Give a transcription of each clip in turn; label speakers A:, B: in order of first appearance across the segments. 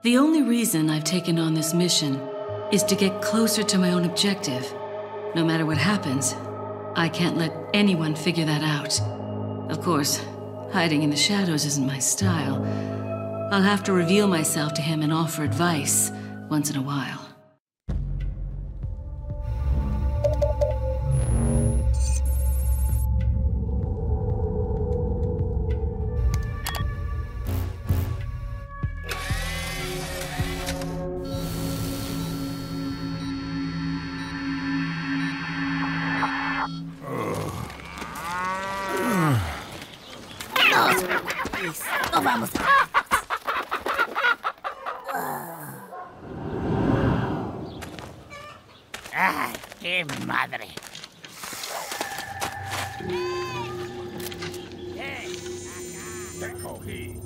A: The only reason I've taken on this mission is to get closer to my own objective. No matter what happens, I can't let anyone figure that out. Of course, hiding in the shadows isn't my style. I'll have to reveal myself to him and offer advice once in a while.
B: No vamos. ¡Ay, qué madre! Te cogí.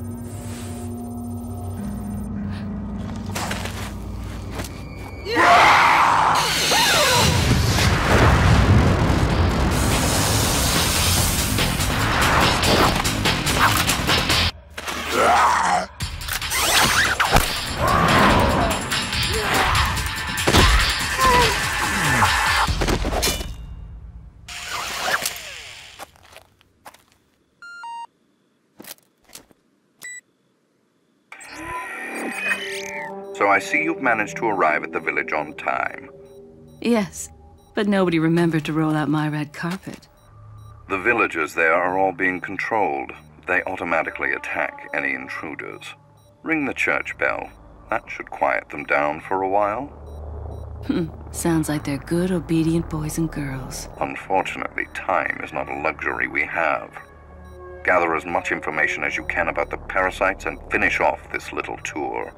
C: So I see you've managed to arrive at the village on time.
A: Yes, but nobody remembered to roll out my red carpet.
C: The villagers there are all being controlled. They automatically attack any intruders. Ring the church bell. That should quiet them down for a while.
A: Sounds like they're good, obedient boys and girls.
C: Unfortunately, time is not a luxury we have. Gather as much information as you can about the parasites and finish off this little tour.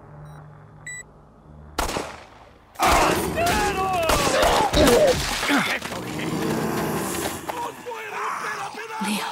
A: Leo.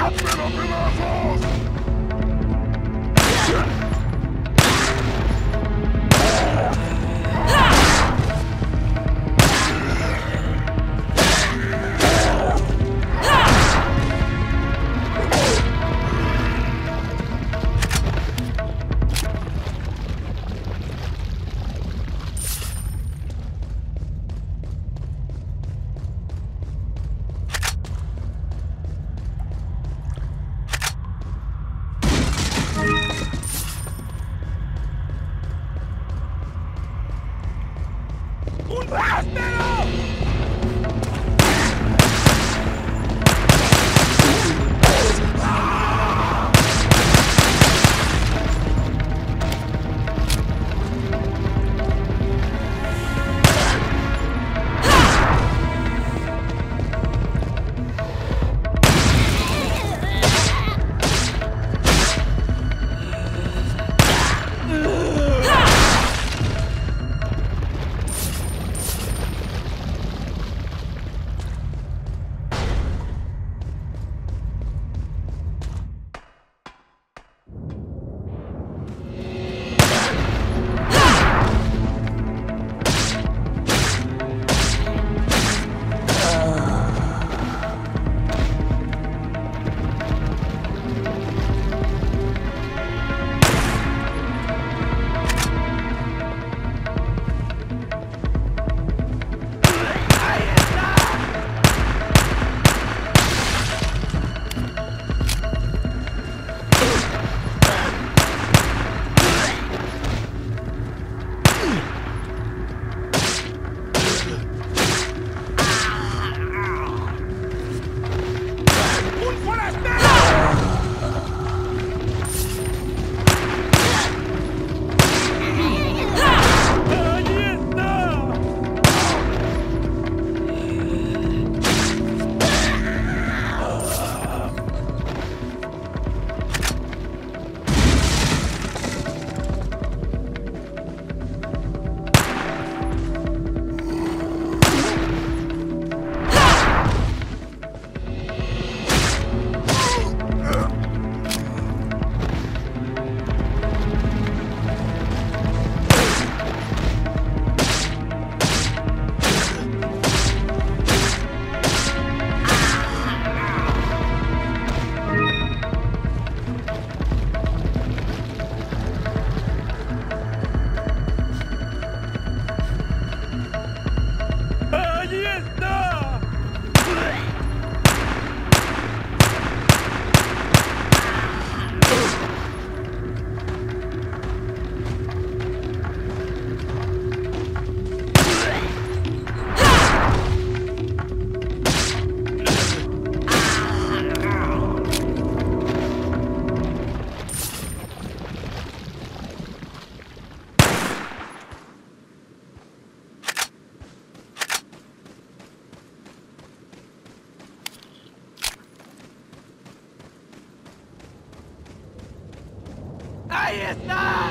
B: ¡Ahí está!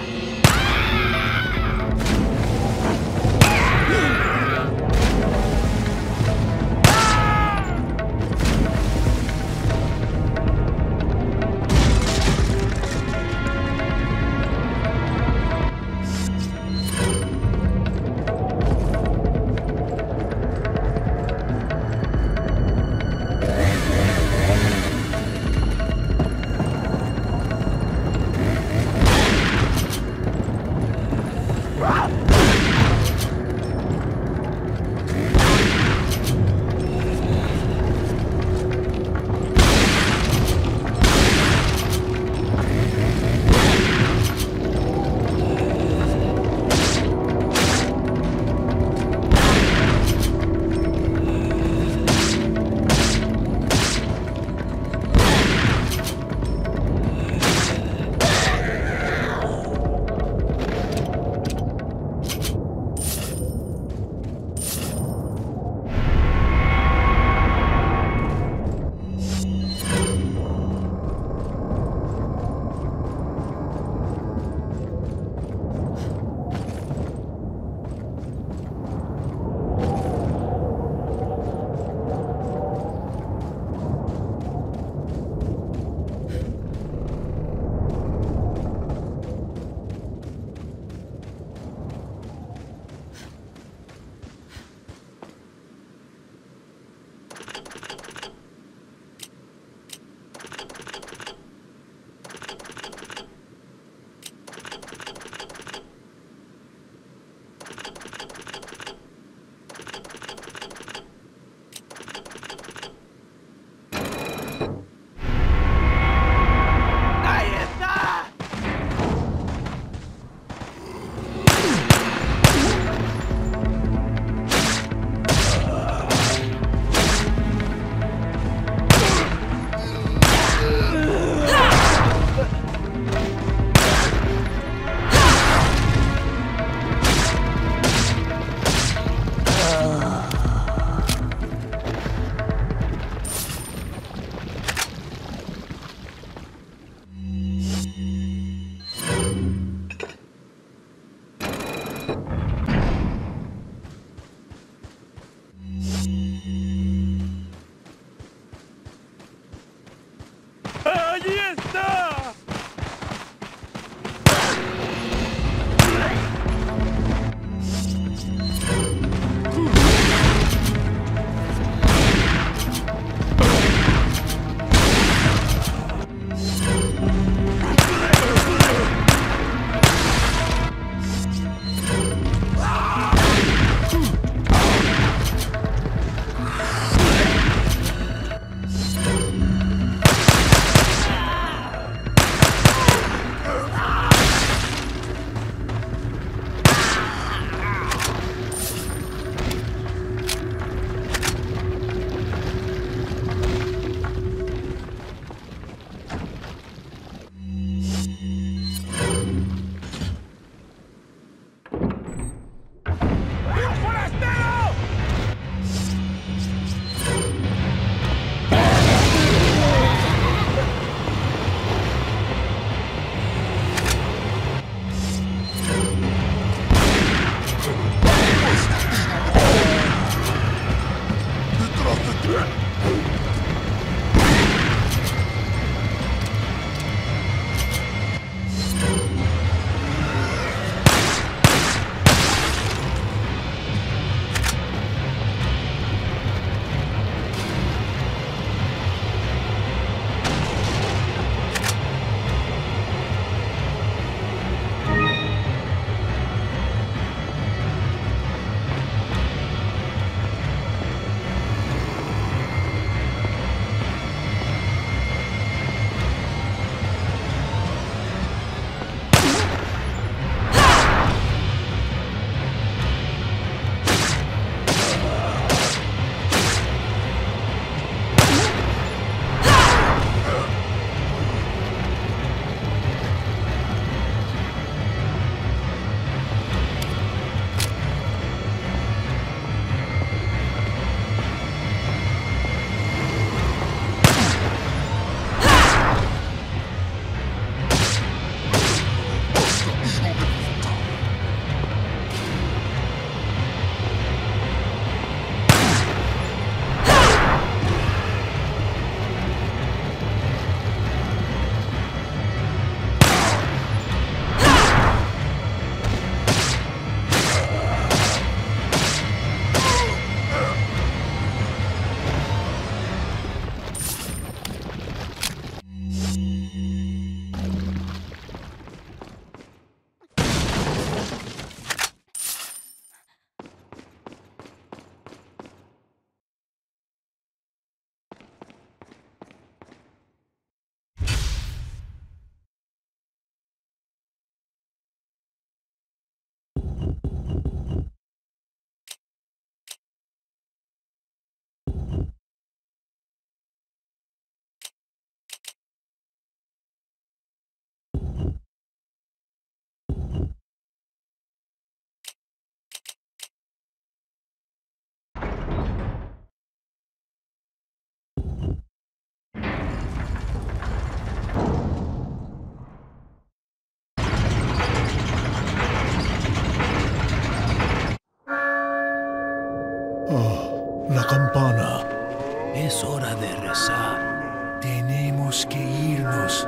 D: Oh, la campana. Es hora de rezar. Tenemos que irnos.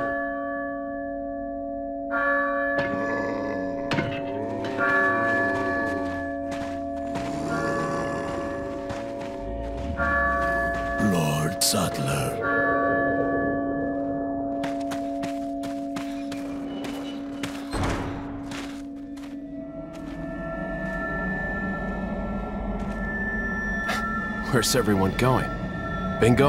D: Lord Sattler.
E: Where's everyone going? Bingo?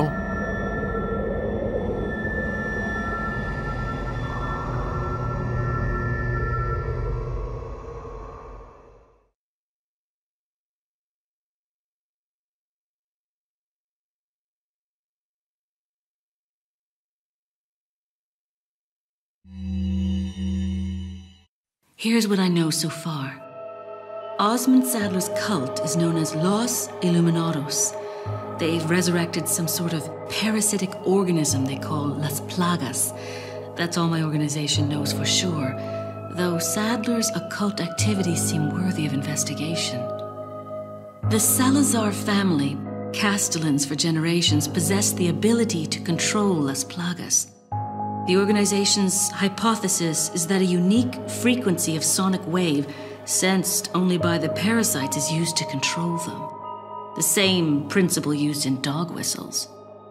A: Here's what I know so far. Osmond Saddler's cult is known as Los Illuminados. They've resurrected some sort of parasitic organism they call Las Plagas. That's all my organization knows for sure, though Saddler's occult activities seem worthy of investigation. The Salazar family, Castellans for generations, possess the ability to control Las Plagas. The organization's hypothesis is that a unique frequency of sonic wave, sensed only by the parasites, is used to control them. The same principle used in dog whistles.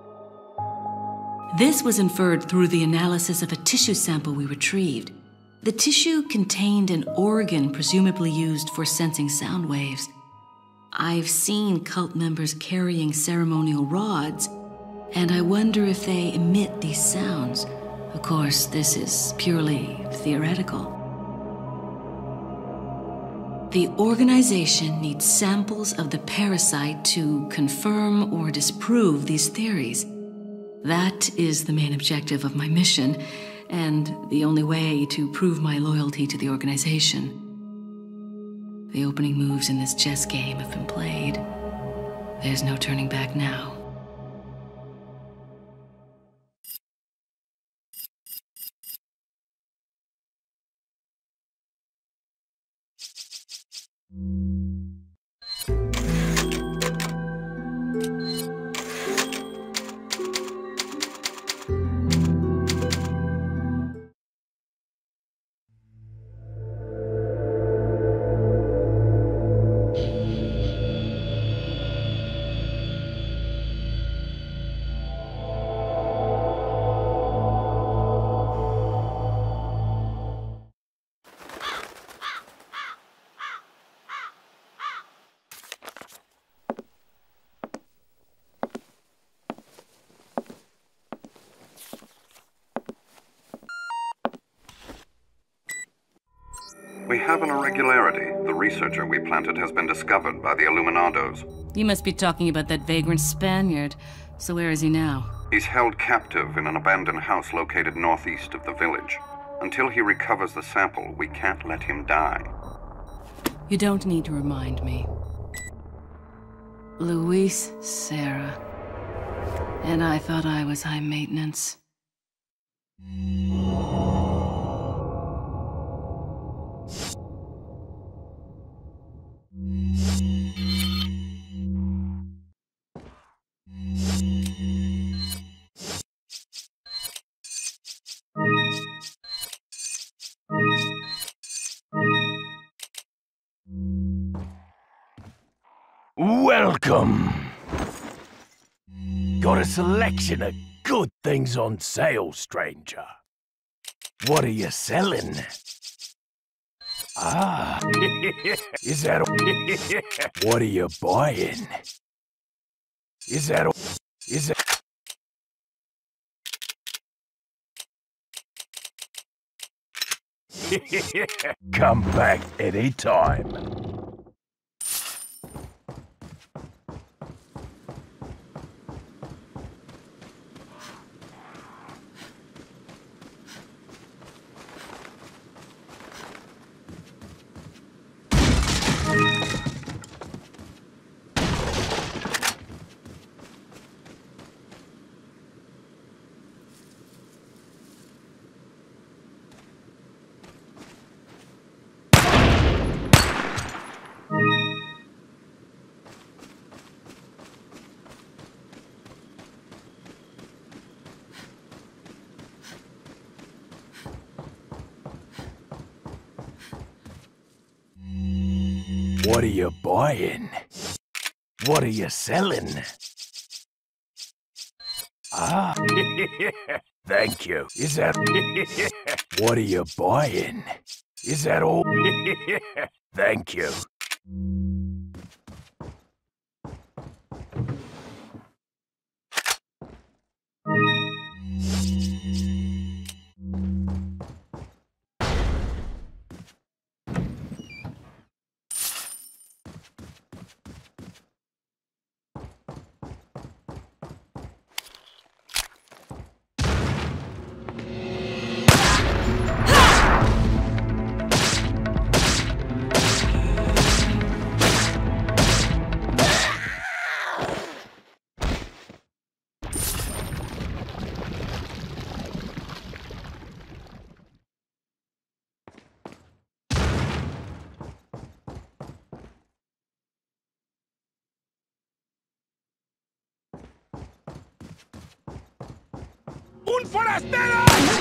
A: This was inferred through the analysis of a tissue sample we retrieved. The tissue contained an organ presumably used for sensing sound waves. I've seen cult members carrying ceremonial rods, and I wonder if they emit these sounds. Of course, this is purely theoretical. The organization needs samples of the parasite to confirm or disprove these theories. That is the main objective of my mission, and the only way to prove my loyalty to the organization. The opening moves in this chess game have been played. There's no turning back now.
C: We have an irregularity. The researcher we planted has been discovered by the Illuminados.
A: You must be talking about that vagrant Spaniard. So where is he now?
C: He's held captive in an abandoned house located northeast of the village. Until he recovers the sample, we can't let him die.
A: You don't need to remind me. Luis Serra. And I thought I was high maintenance.
F: Welcome. Got a selection of good things on sale, stranger. What are you selling? Ah, is that what are you buying? Is that come back anytime. What are you buying? What are you selling? Ah, thank you. Is that... What are you buying? Is that all? Thank you.
B: ¡Un forastero!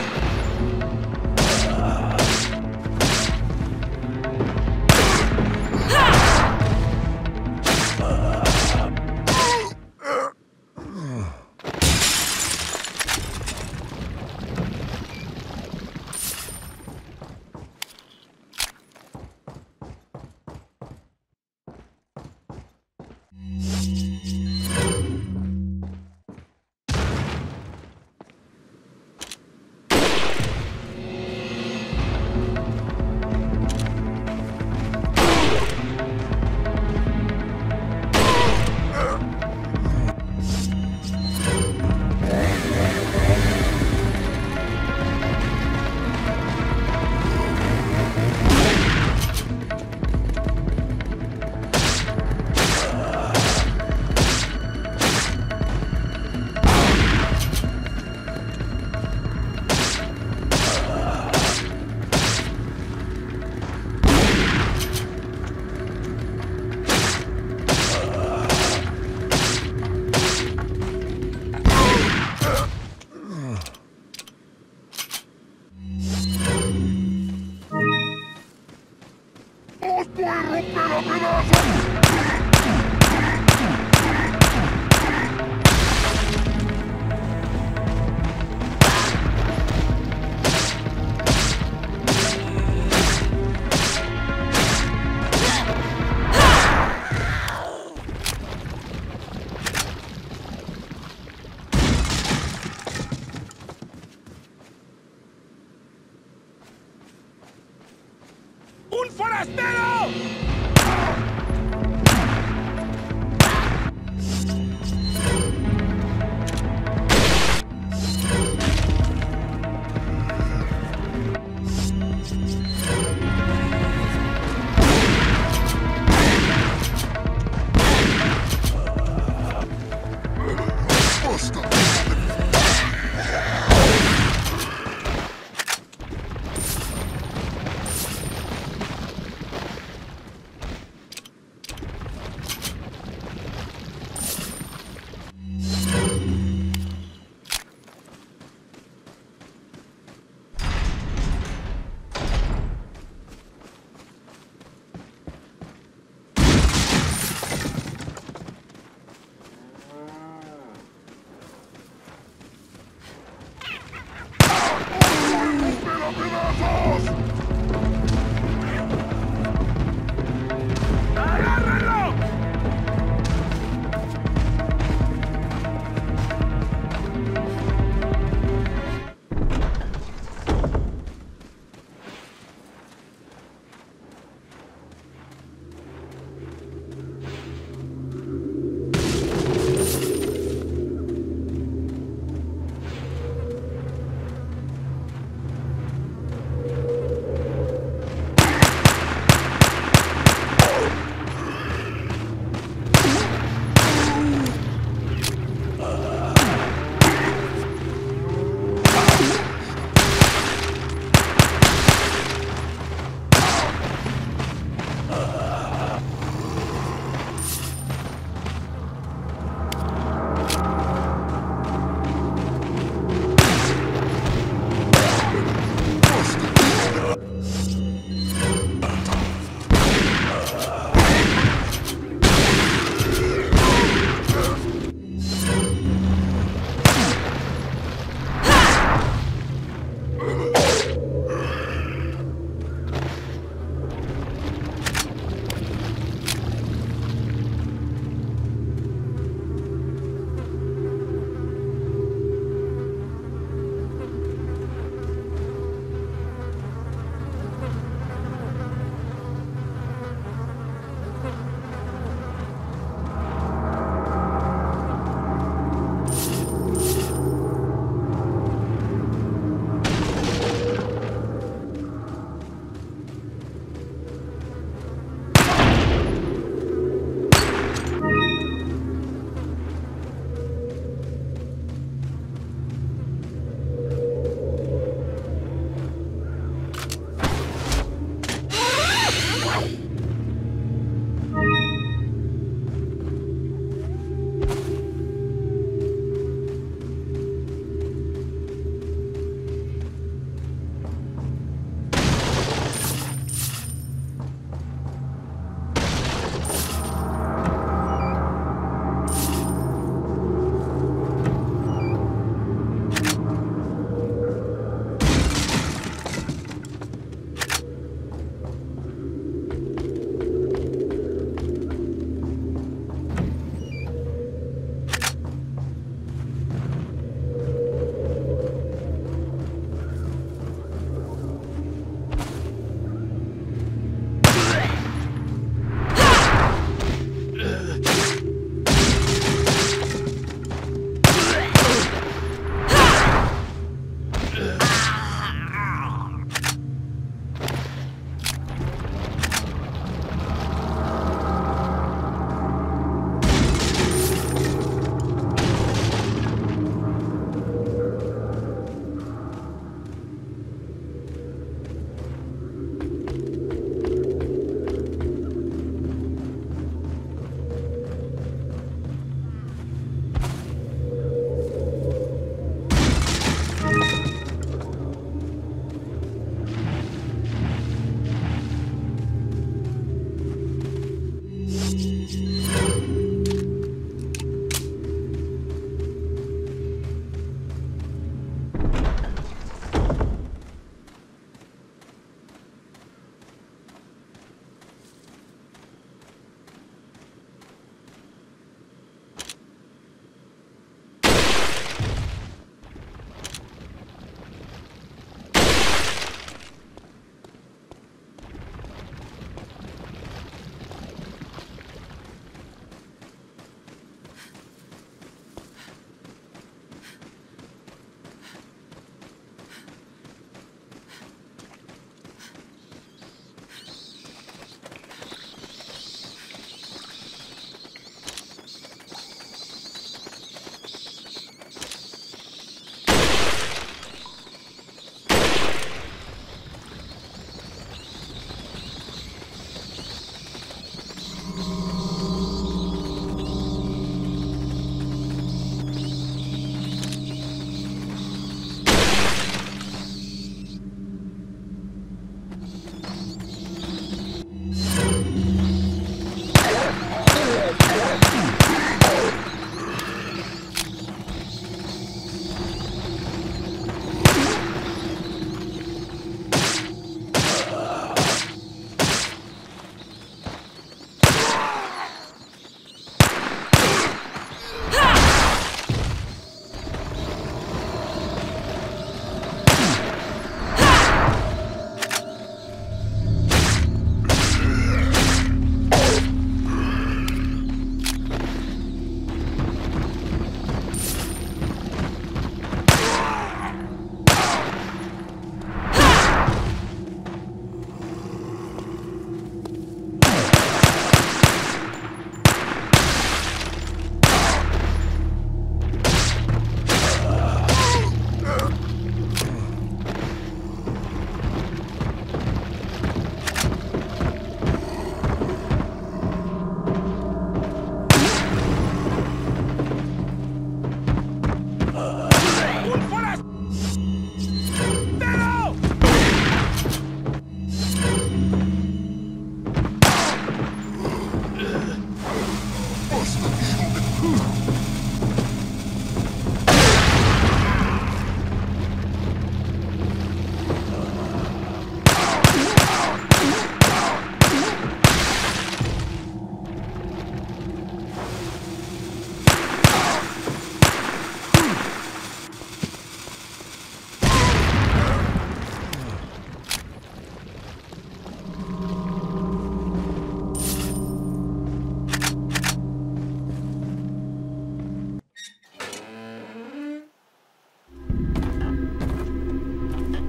B: ¡Un forastero!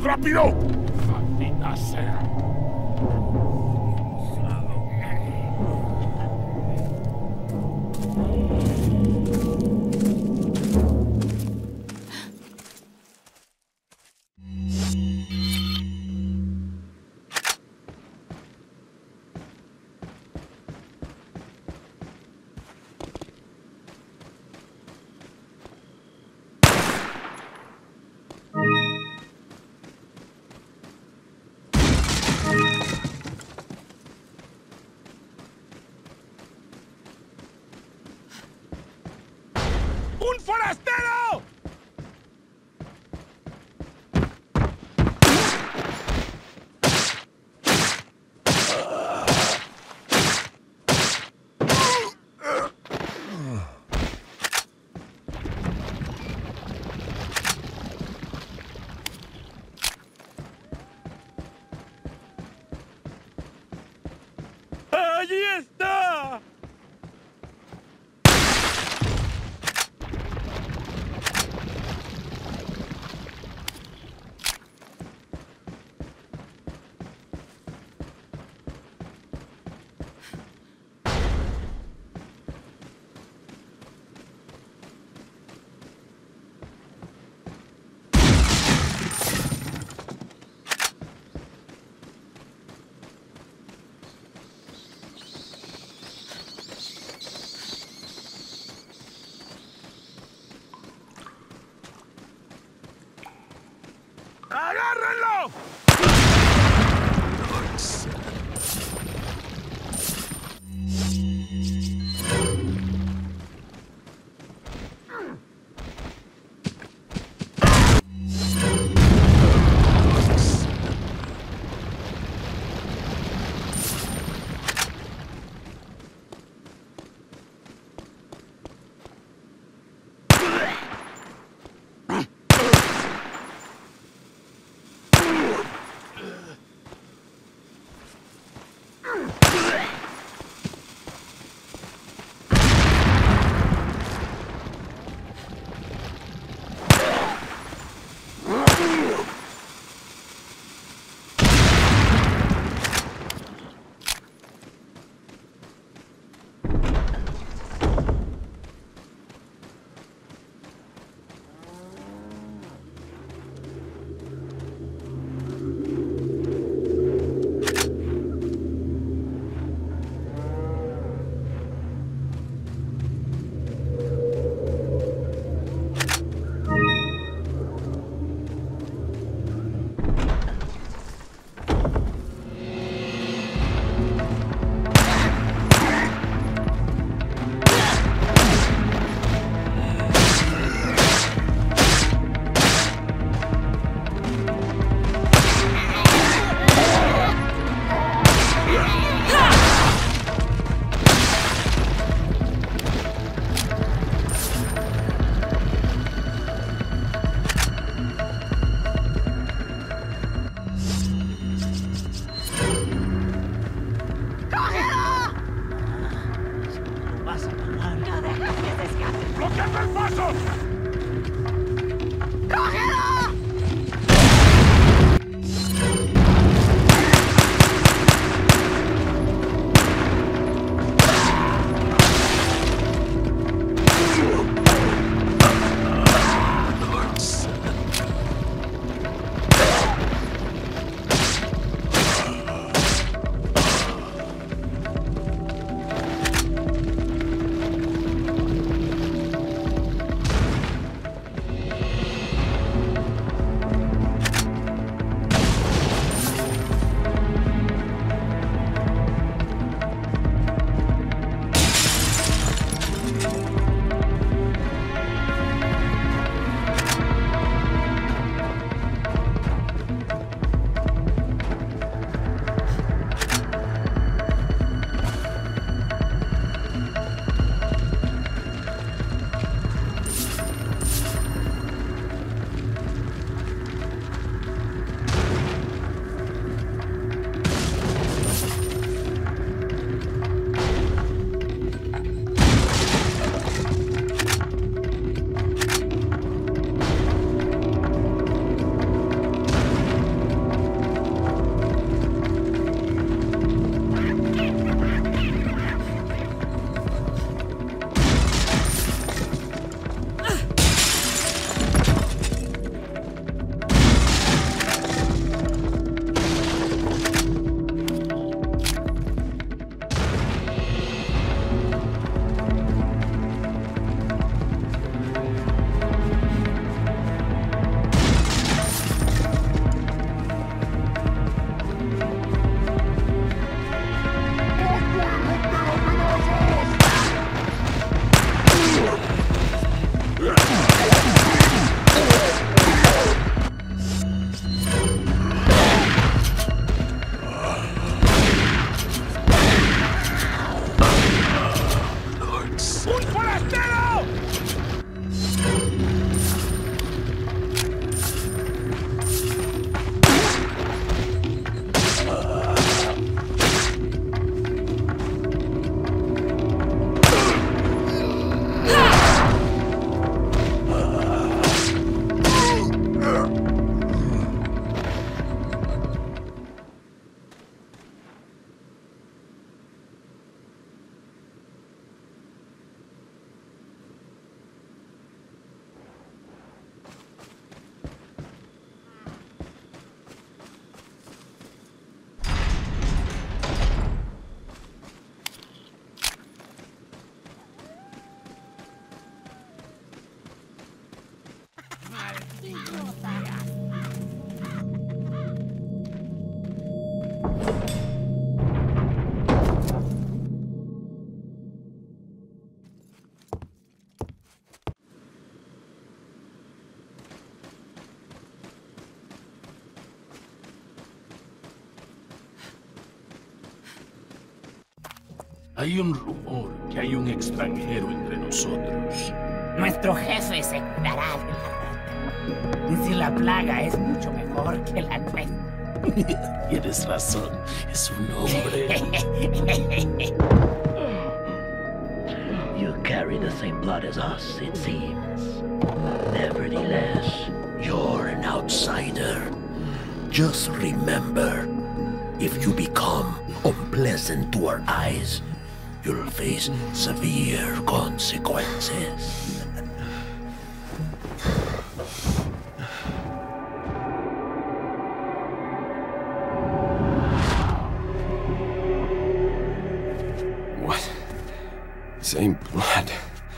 B: ¡Rápido! ¡Maldita sea! ¡Un forastero! ¡Allí está! ¡Agárrenlo!
F: Hay un rumor que hay un extranjero entre nosotros.
G: Nuestro jefe se curará de la rata. Y si la plaga es mucho mejor que la nuestra.
F: Tienes razón, es un hombre.
H: You carry the same blood as us, it seems. Nevertheless, you're an outsider. Just remember, if you become unpleasant to our eyes, you'll face severe consequences.
E: What? Same blood.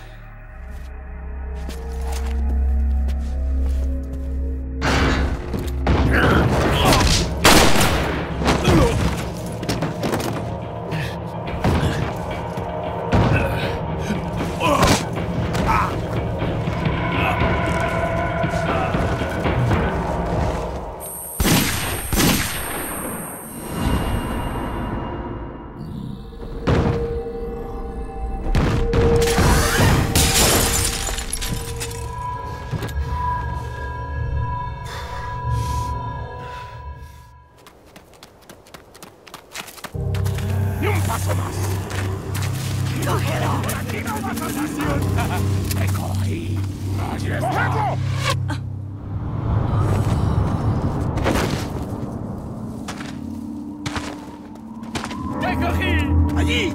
F: ¡Ni un paso más! ¡Cógelo! ¡Por aquí no vas a salir! ¡Te cogí! ¡Allí está! ¡Cogedlo!
B: ¡Te cogí!
F: ¡Allí!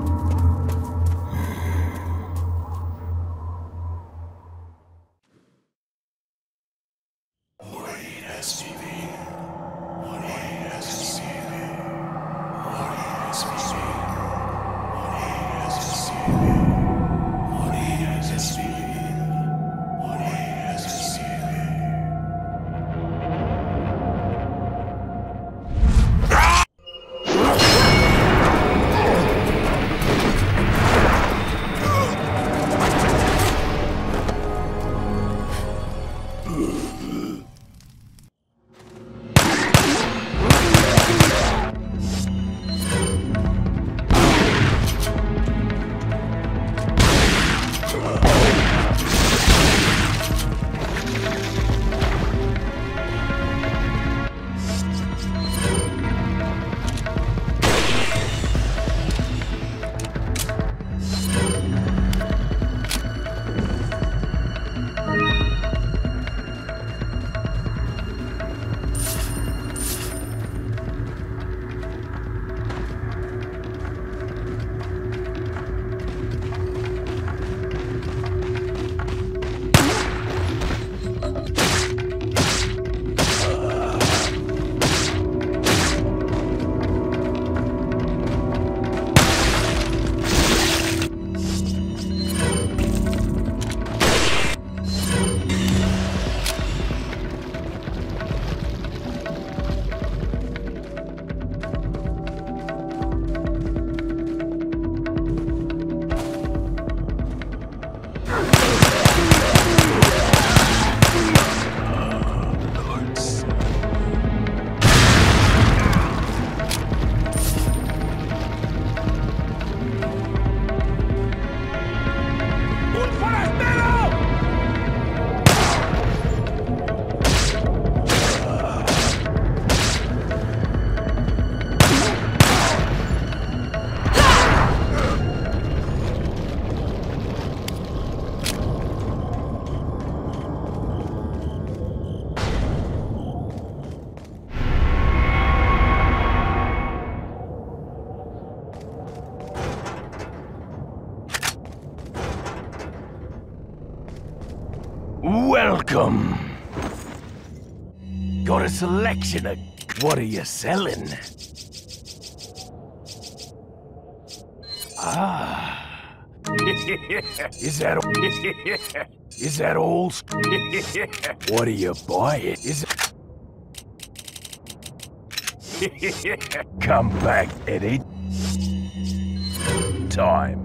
F: Welcome. Got a selection of... What are you selling? Ah. Is that... Is that all? What are you buying? Is it... Come back, Eddie. Time.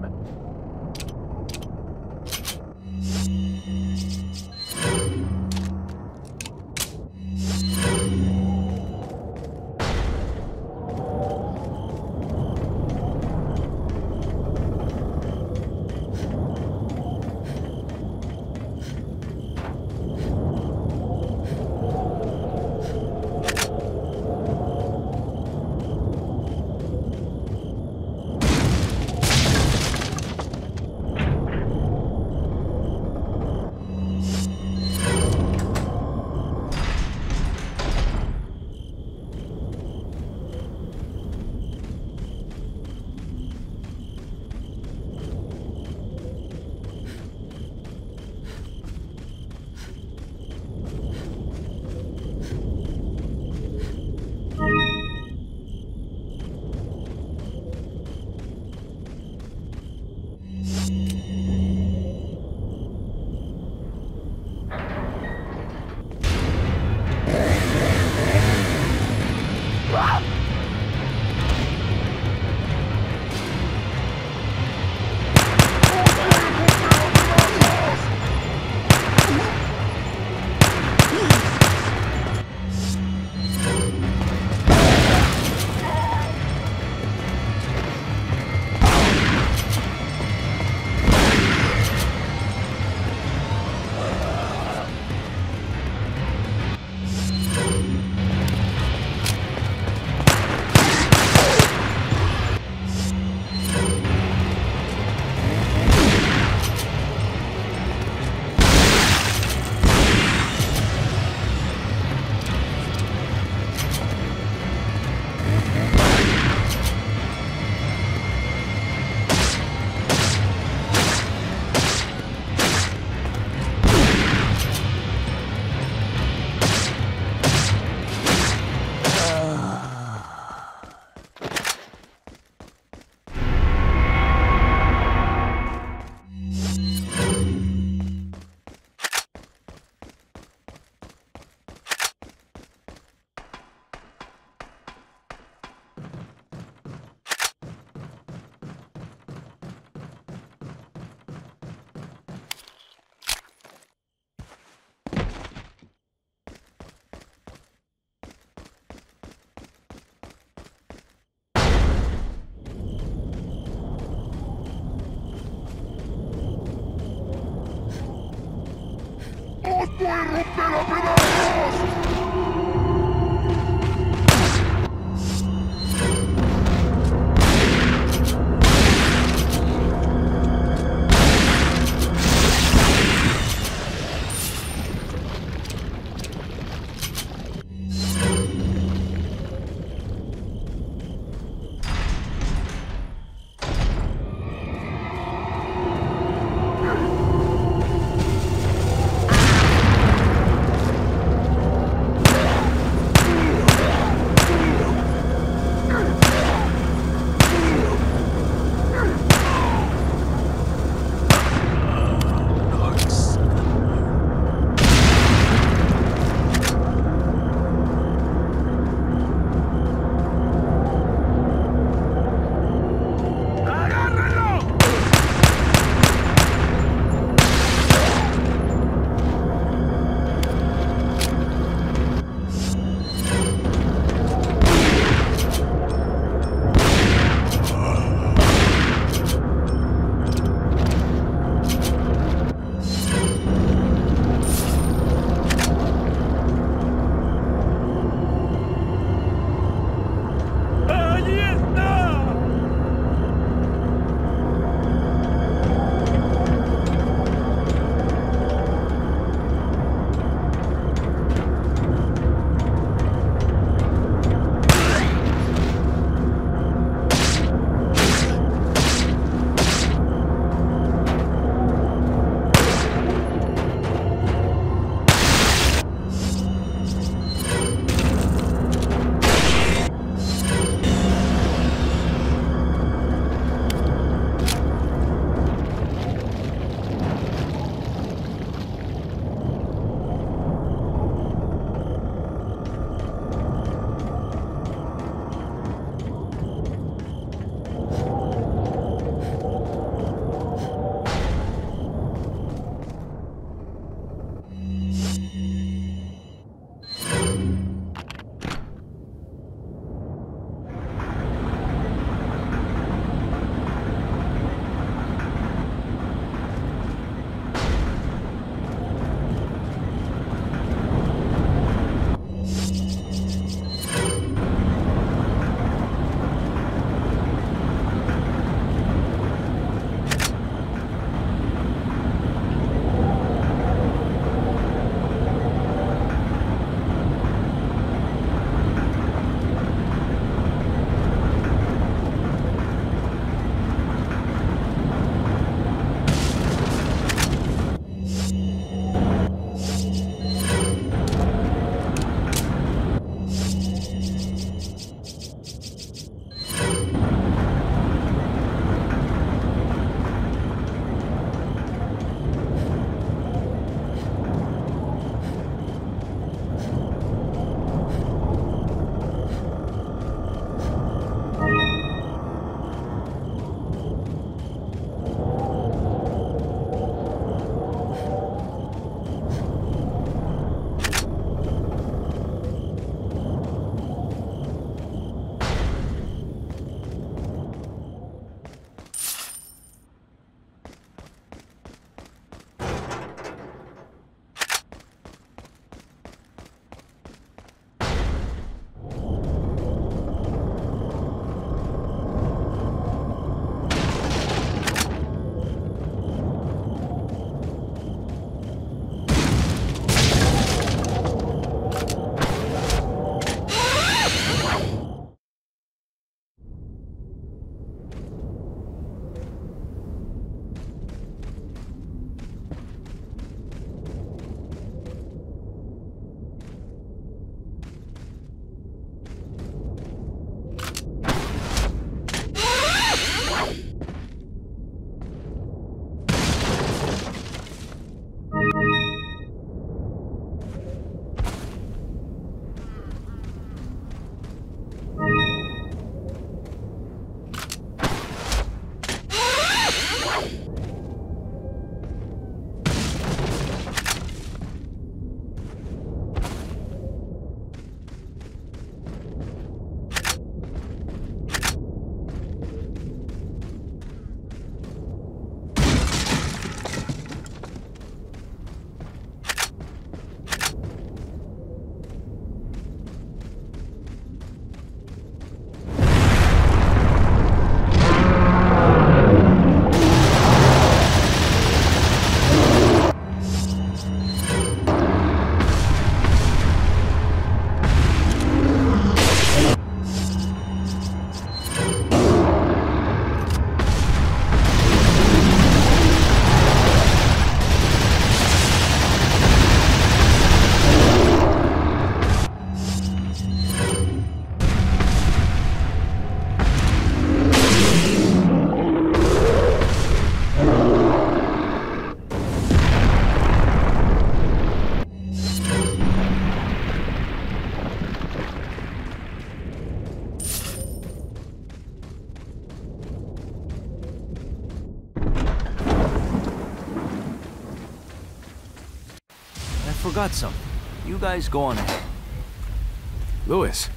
F: forgot something. You guys go on ahead. Louis.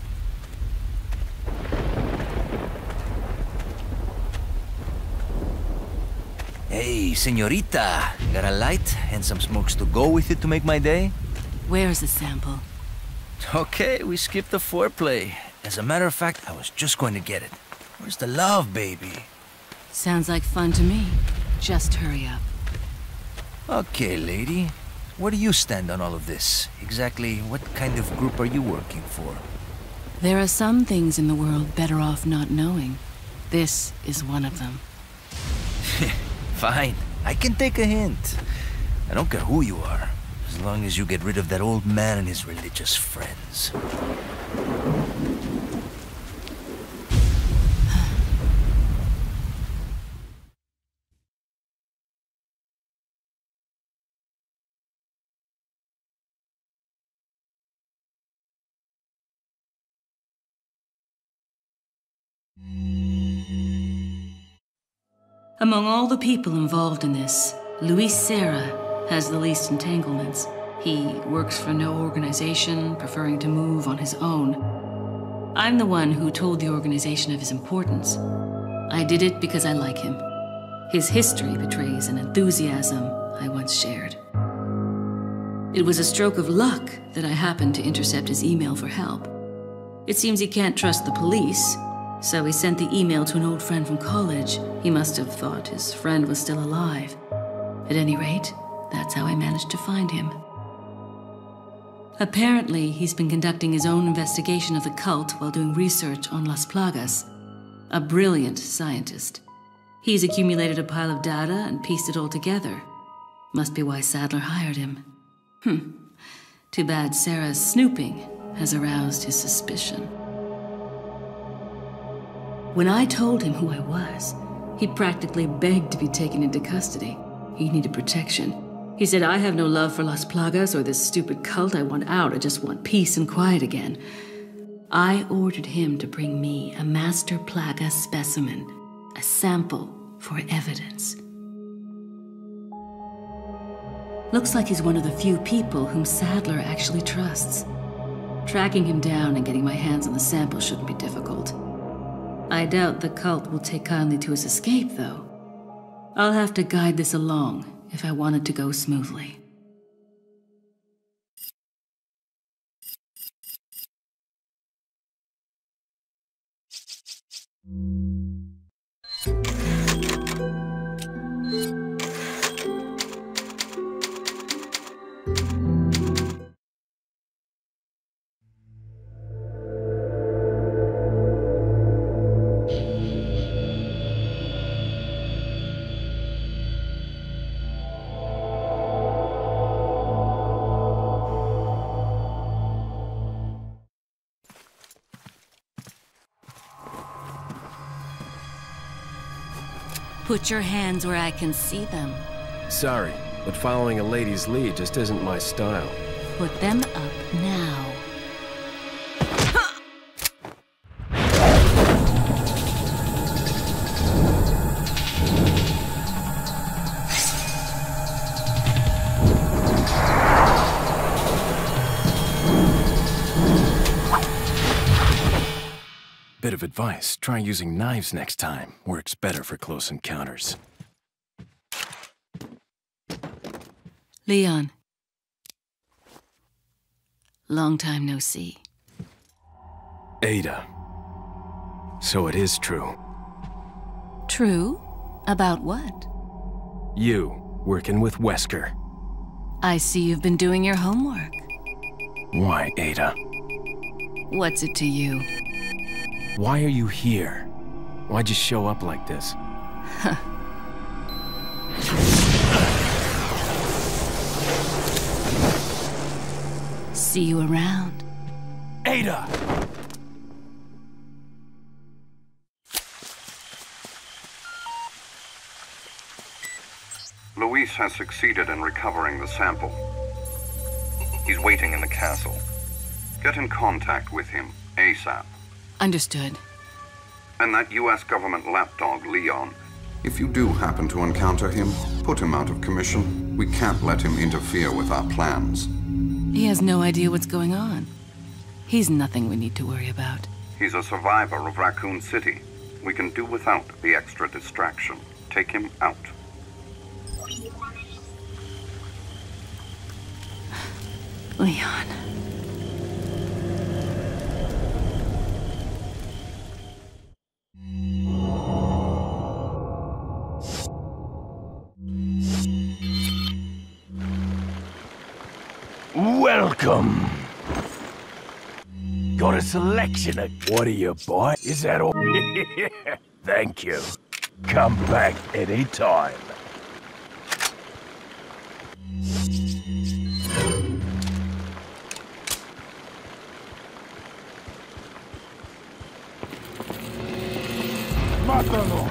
I: Hey, señorita. Got a light and some smokes to go with it to make my day?
A: Where's the sample?
I: Okay, we skipped the foreplay. As a matter of fact, I was just going to get it. Where's the love, baby?
A: Sounds like fun to me. Just hurry up.
I: Okay, lady. Where do you stand on all of this? Exactly what kind of group are you working for?
A: There are some things in the world better off not knowing. This is one of them.
I: Fine. I can take a hint. I don't care who you are, as long as you get rid of that old man and his religious friends.
A: Among all the people involved in this, Luis Serra has the least entanglements. He works for no organization, preferring to move on his own. I'm the one who told the organization of his importance. I did it because I like him. His history betrays an enthusiasm I once shared. It was a stroke of luck that I happened to intercept his email for help. It seems he can't trust the police, so he sent the email to an old friend from college. He must have thought his friend was still alive. At any rate, that's how I managed to find him. Apparently, he's been conducting his own investigation of the cult while doing research on Las Plagas. A brilliant scientist. He's accumulated a pile of data and pieced it all together. Must be why Sadler hired him. Too bad Sarah's snooping has aroused his suspicion. When I told him who I was, he practically begged to be taken into custody. He needed protection. He said, I have no love for Las Plagas or this stupid cult. I want out. I just want peace and quiet again. I ordered him to bring me a Master Plaga specimen, a sample for evidence. Looks like he's one of the few people whom Sadler actually trusts. Tracking him down and getting my hands on the sample shouldn't be difficult. I doubt the cult will take kindly to his escape, though. I'll have to guide this along if I want it to go smoothly. Put your hands where I can see them.
E: Sorry, but following a lady's lead just isn't my style.
A: Put them up now.
E: Bit of advice, try using knives next time. Works better for close encounters.
A: Leon. Long time no see.
E: Ada. So it is true.
A: True? About what?
E: You, working with Wesker.
A: I see you've been doing your homework.
E: Why, Ada?
A: What's it to you?
E: Why are you here? Why'd you show up like this?
A: See you around.
E: Ada!
C: Luis has succeeded in recovering the sample. He's waiting in the castle. Get in contact with him, ASAP.
A: Understood.
C: And that US government lapdog, Leon. If you do happen to encounter him, put him out of commission. We can't let him interfere with our plans.
A: He has no idea what's going on. He's nothing we need to worry about.
C: He's a survivor of Raccoon City. We can do without the extra distraction. Take him out.
A: Leon.
F: Welcome. Got a selection of... What are you, boy? Is that all? Thank you. Come back anytime. ¡Mátalo!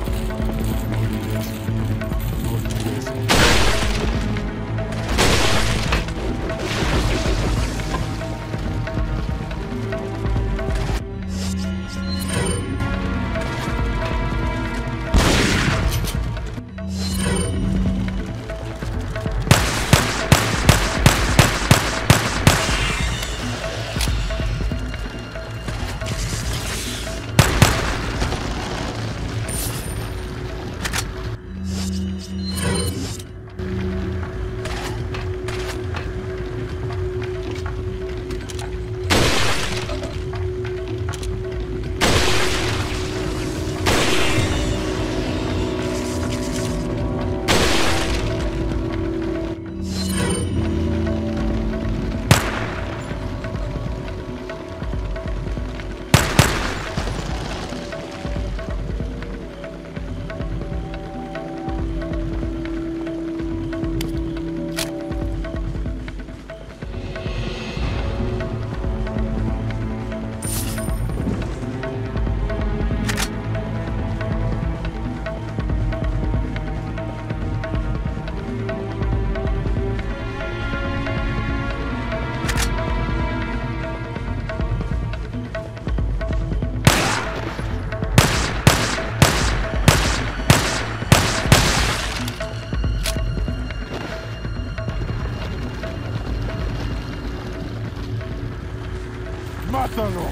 F: ¡Mátalo!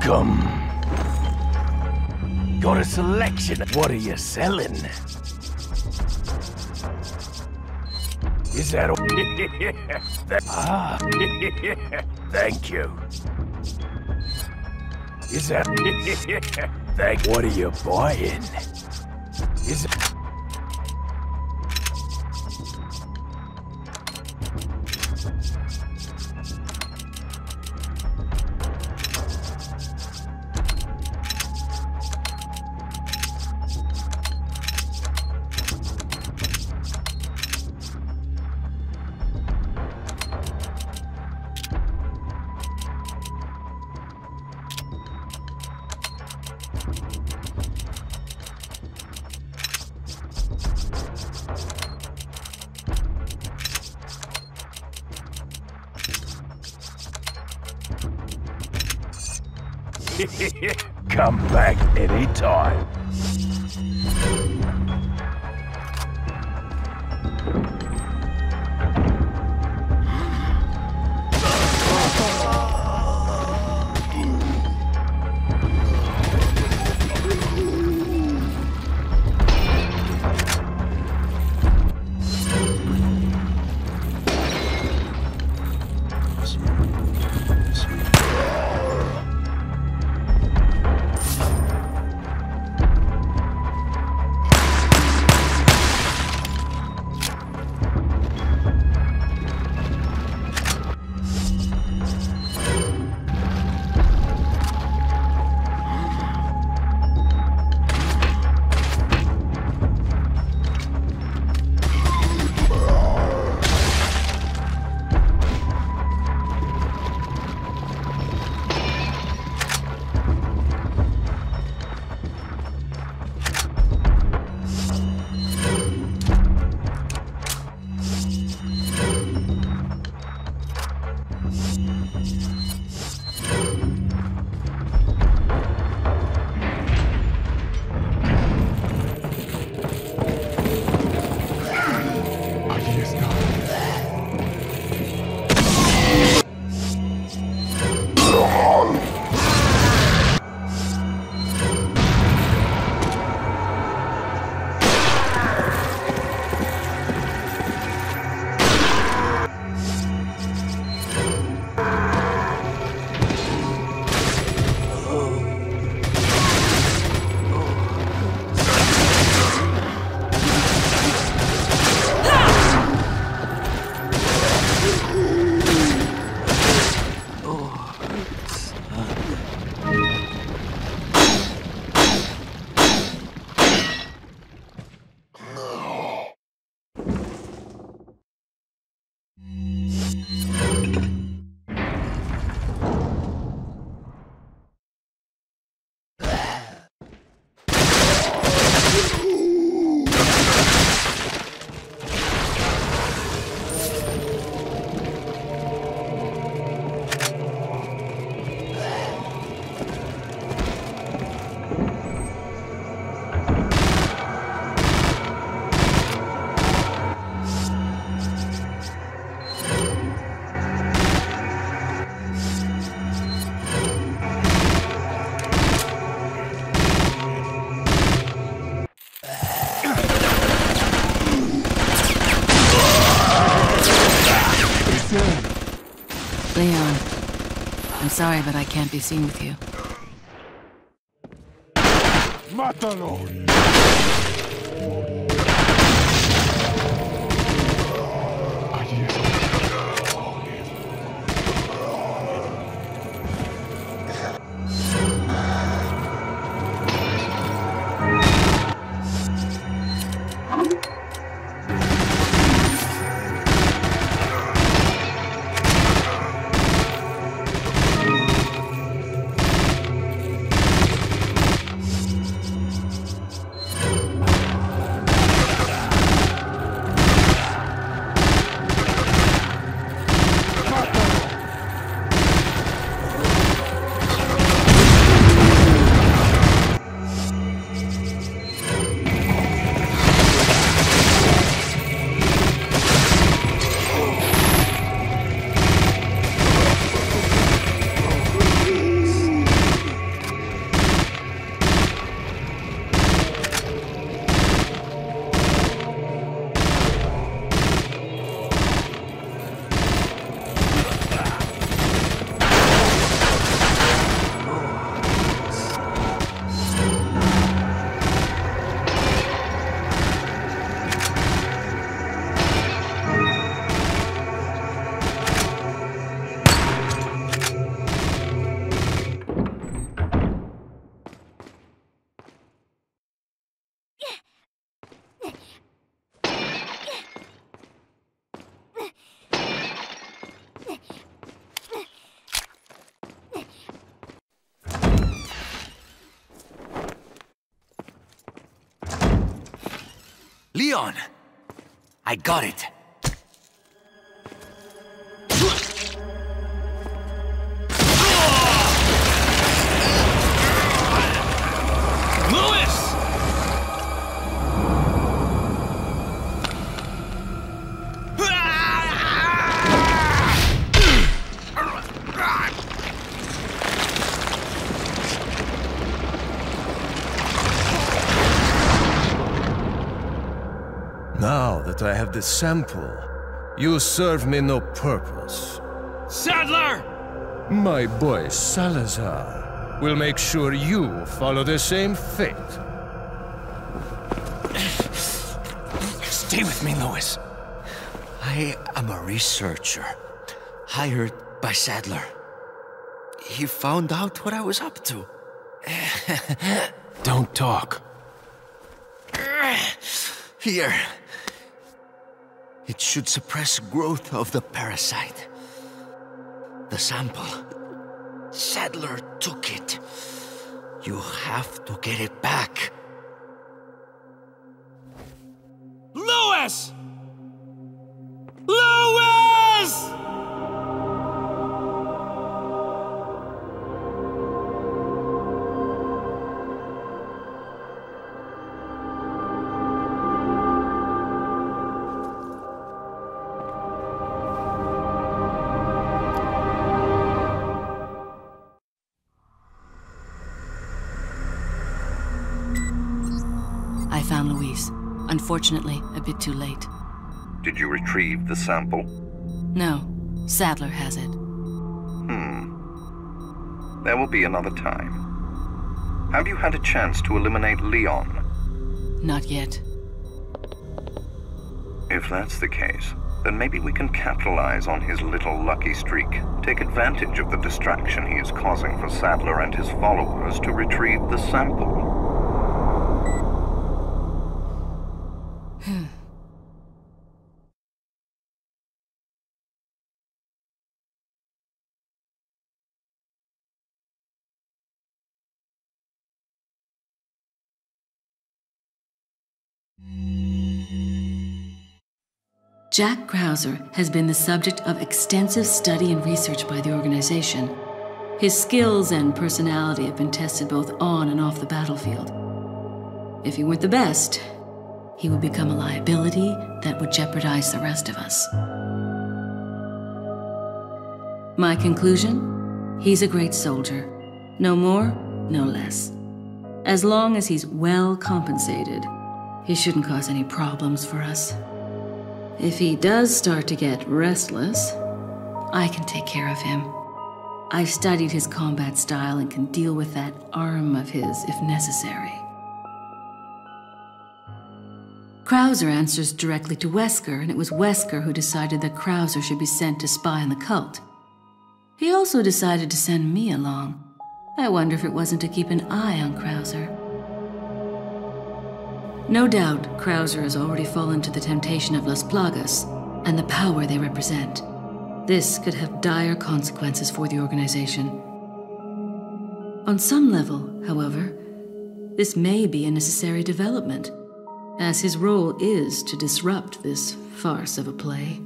F: Welcome. Got a selection. What are you selling? Is that all? Ah, thank you. Is that? What are you buying? Is it? Come back anytime.
A: Leon, I'm sorry, but I can't be seen with you.
F: Mátalo.
I: Leon! I got it!
B: Louis!
D: Now that I have the sample, you serve me no purpose.
B: Sadler!
D: My boy Salazar will make sure you follow the same fate.
I: Stay with me, Louis. I am a researcher, hired by Sadler. He found out what I was up to.
E: Don't talk.
I: Here. It should suppress growth of the parasite. The sample. Sadler took it. You have to get it back.
B: Louis! Louis!
A: I found Louise. Unfortunately, a bit too late.
C: Did you retrieve the sample?
A: No, Sadler has it.
C: There will be another time. Have you had a chance to eliminate Leon?
A: Not yet.
C: If that's the case, then maybe we can capitalize on his little lucky streak. Take advantage of the distraction he is causing for Sadler and his followers to retrieve the sample.
A: Jack Krauser has been the subject of extensive study and research by the organization. His skills and personality have been tested both on and off the battlefield. If he weren't the best, he would become a liability that would jeopardize the rest of us. My conclusion? He's a great soldier. No more, no less. As long as he's well compensated, he shouldn't cause any problems for us. If he does start to get restless, I can take care of him. I've studied his combat style and can deal with that arm of his if necessary. Krauser answers directly to Wesker, and it was Wesker who decided that Krauser should be sent to spy on the cult. He also decided to send me along. I wonder if it wasn't to keep an eye on Krauser. No doubt, Krauser has already fallen to the temptation of Las Plagas and the power they represent. This could have dire consequences for the organization. On some level, however, this may be a necessary development, as his role is to disrupt this farce of a play.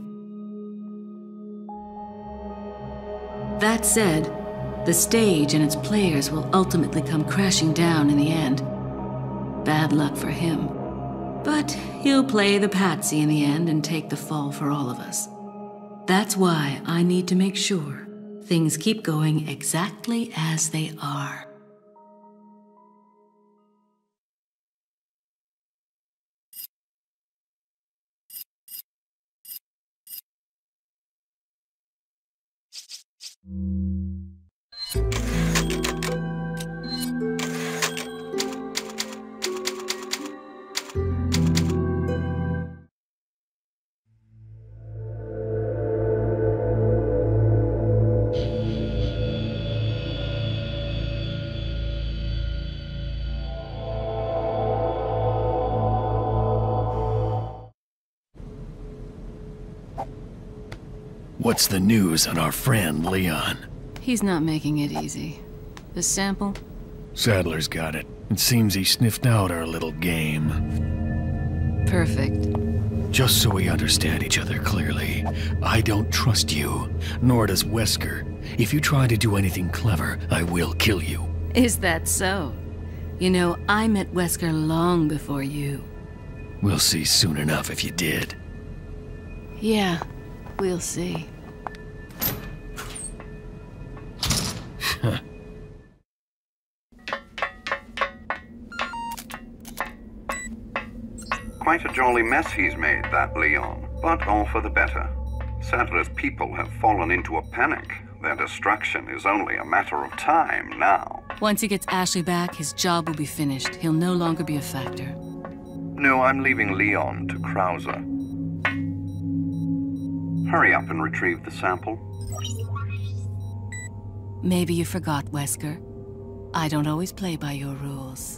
A: That said, the stage and its players will ultimately come crashing down in the end. Bad luck for him. But he'll play the patsy in the end and take the fall for all of us. That's why I need to make sure things keep going exactly as they are.
D: What's the news on our friend, Leon?
A: He's not making it easy. The sample?
D: Sadler's got it. It seems he sniffed out our little game.
A: Perfect.
F: Just so we understand each other clearly, I don't trust you, nor does Wesker. If you try to do anything clever, I will kill you.
A: Is that so? You know, I met Wesker long before you.
F: We'll see soon enough if you did.
A: Yeah, we'll see.
C: Quite a jolly mess he's made, that Leon, but all for the better. Sadler's people have fallen into a panic. Their destruction is only a matter of time now.
A: Once he gets Ashley back, his job will be finished. He'll no longer be a factor.
C: No, I'm leaving Leon to Krauser. Hurry up and retrieve the sample.
A: Maybe you forgot, Wesker. I don't always play by your rules.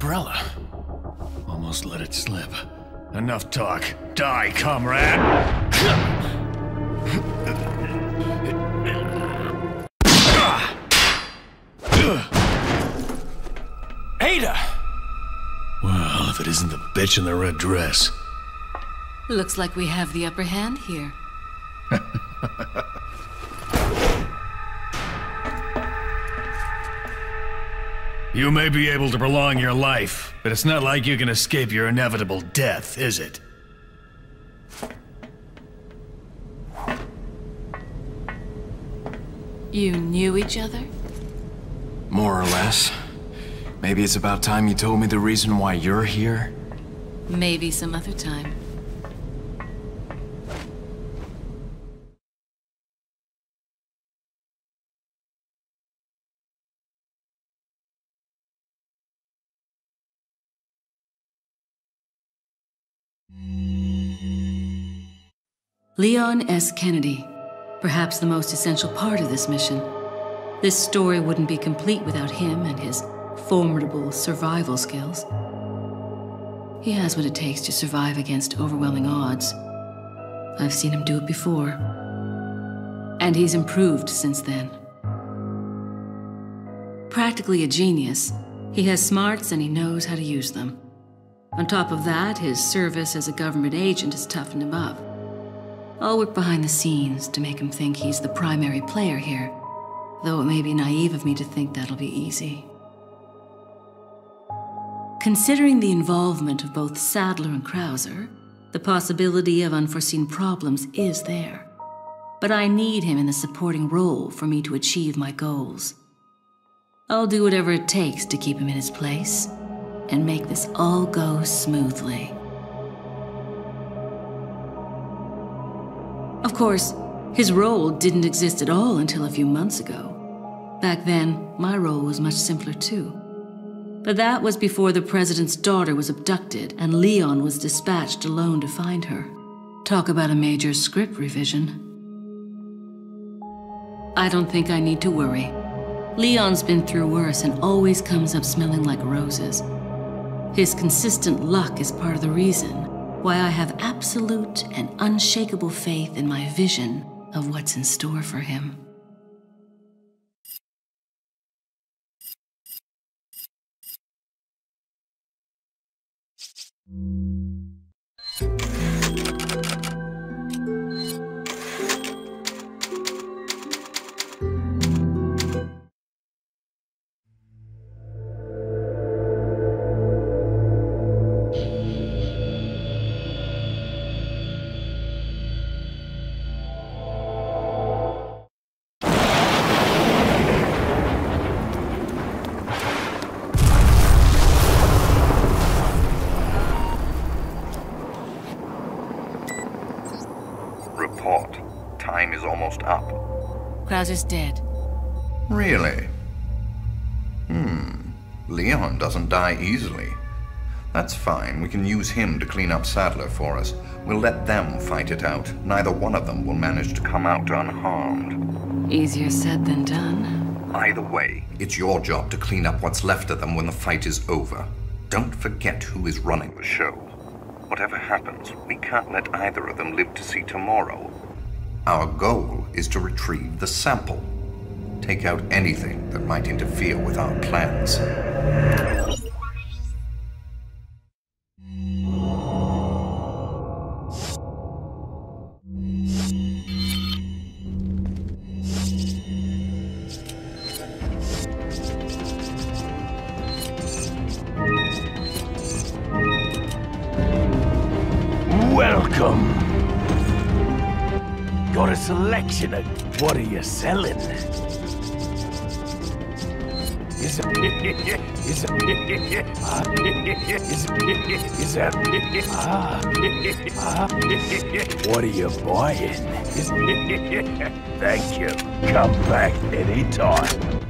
F: umbrella. Almost let it slip. Enough talk. Die, comrade! Ada! Well, if it isn't the bitch in the red dress.
A: Looks like we have the upper hand here.
F: You may be able to prolong your life, but it's not like you can escape your inevitable death, is it?
A: You knew each other?
E: More or less. Maybe it's about time you told me the reason why you're here?
A: Maybe some other time. Leon S. Kennedy, perhaps the most essential part of this mission. This story wouldn't be complete without him and his formidable survival skills. He has what it takes to survive against overwhelming odds. I've seen him do it before. And he's improved since then. Practically a genius, he has smarts and he knows how to use them. On top of that, his service as a government agent has toughened him up. I'll work behind the scenes to make him think he's the primary player here, though it may be naive of me to think that'll be easy. Considering the involvement of both Sadler and Krauser, the possibility of unforeseen problems is there. But I need him in the supporting role for me to achieve my goals. I'll do whatever it takes to keep him in his place and make this all go smoothly. Of course, his role didn't exist at all until a few months ago. Back then, my role was much simpler too. But that was before the president's daughter was abducted and Leon was dispatched alone to find her. Talk about a major script revision. I don't think I need to worry. Leon's been through worse and always comes up smelling like roses. His consistent luck is part of the reason why I have absolute and unshakable faith in my vision of what's in store for him.
C: Report. Time is almost up.
A: Krauser's dead.
C: Really? Leon doesn't die easily. That's fine. We can use him to clean up Sadler for us. We'll let them fight it out. Neither one of them will manage to come out unharmed.
A: Easier said than done.
C: Either way, it's your job to clean up what's left of them when the fight is over. Don't forget who is running the show. Whatever happens, we can't let either of them live to see tomorrow. Our goal is to retrieve the sample. Take out anything that might interfere with our plans.
F: Welcome. Got a selection of what are you selling? Is that what are you buying? Thank you. Come back anytime.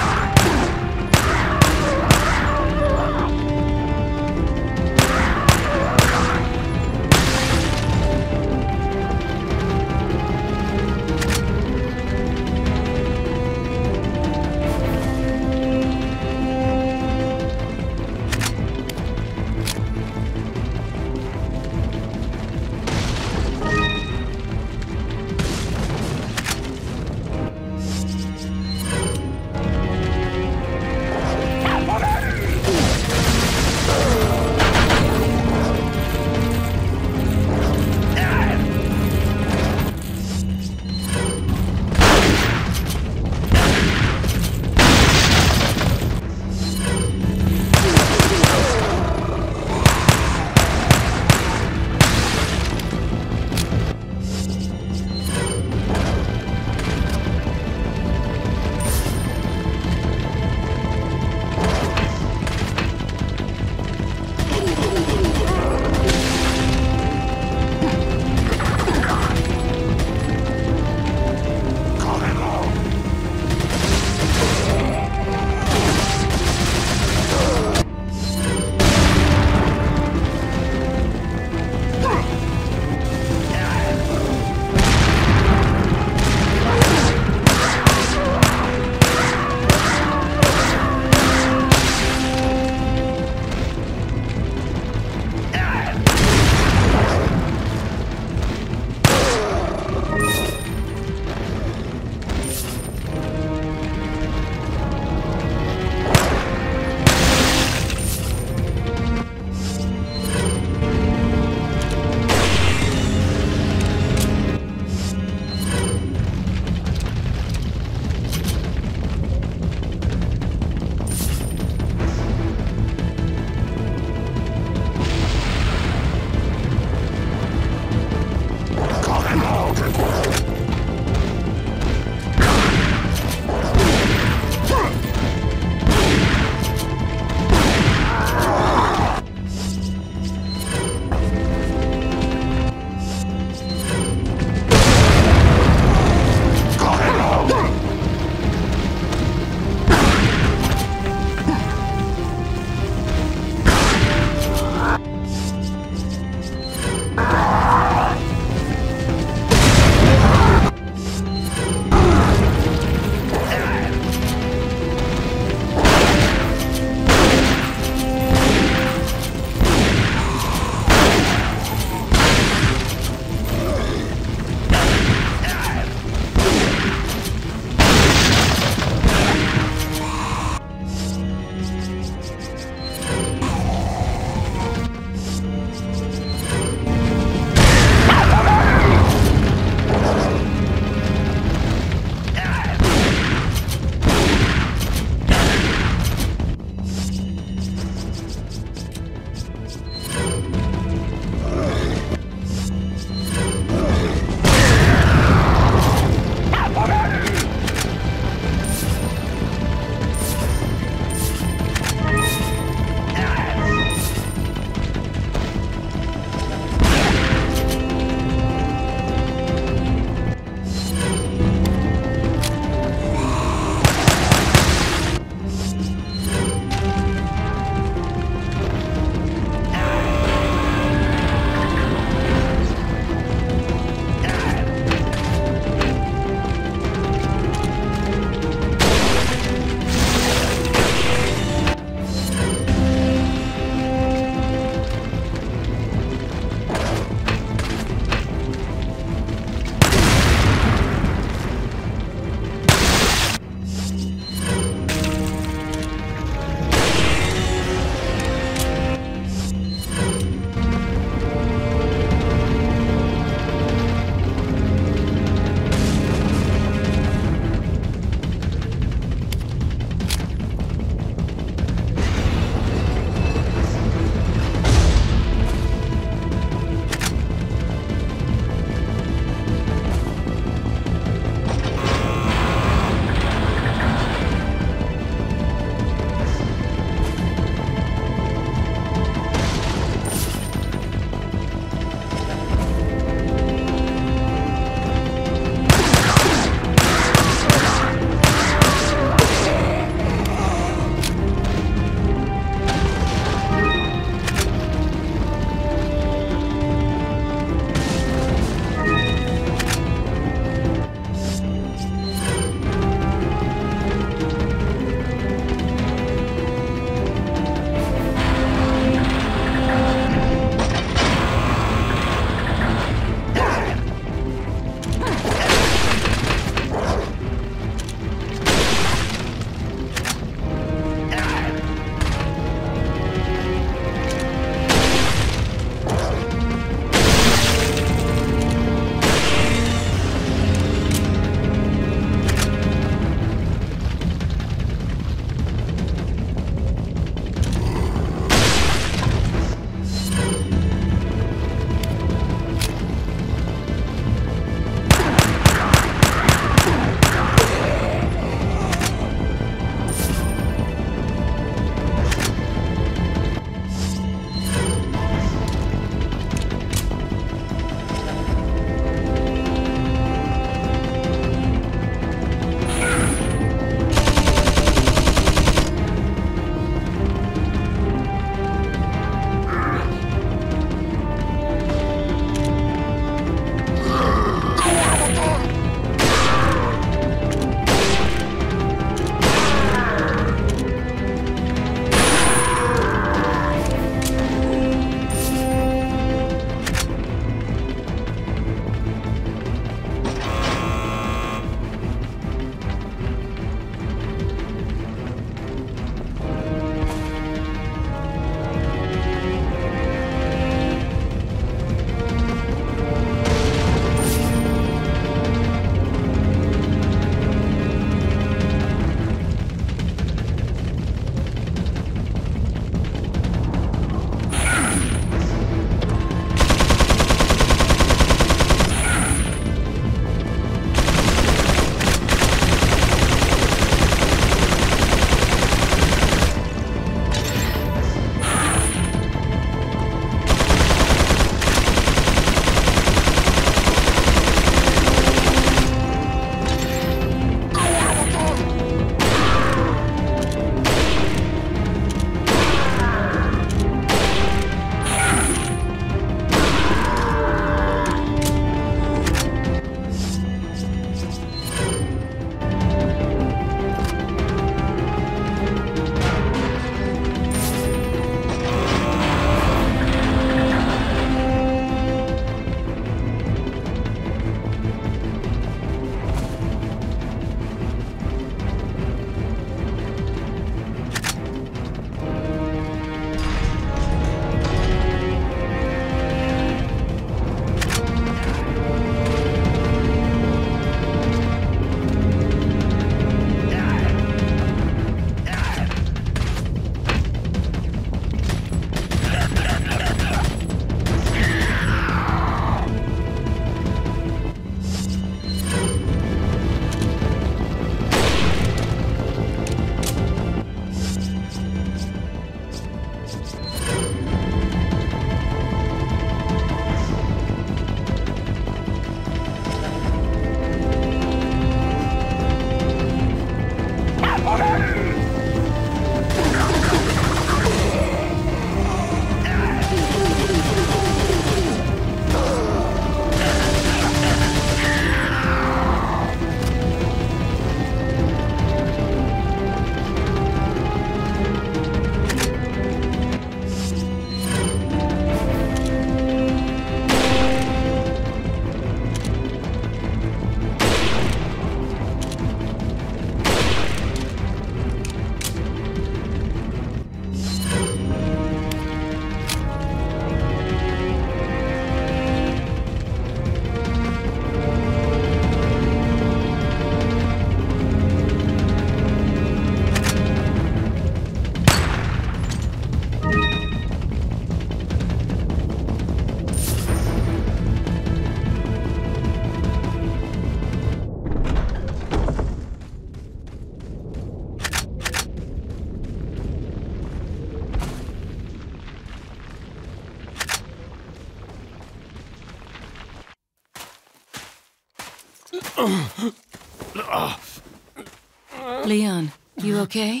A: Leon, you okay?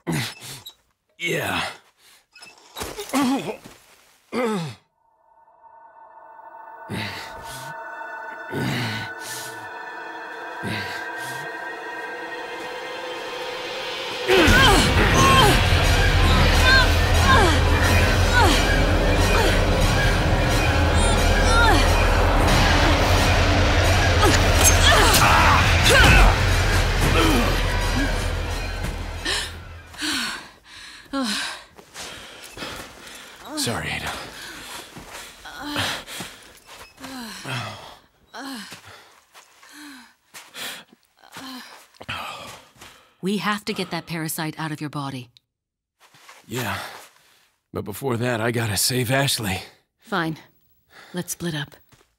F: Yeah. Sorry, Ada.
A: We have to get that parasite out of your body.
F: Yeah. But before that, I gotta save Ashley.
A: Fine. Let's split up.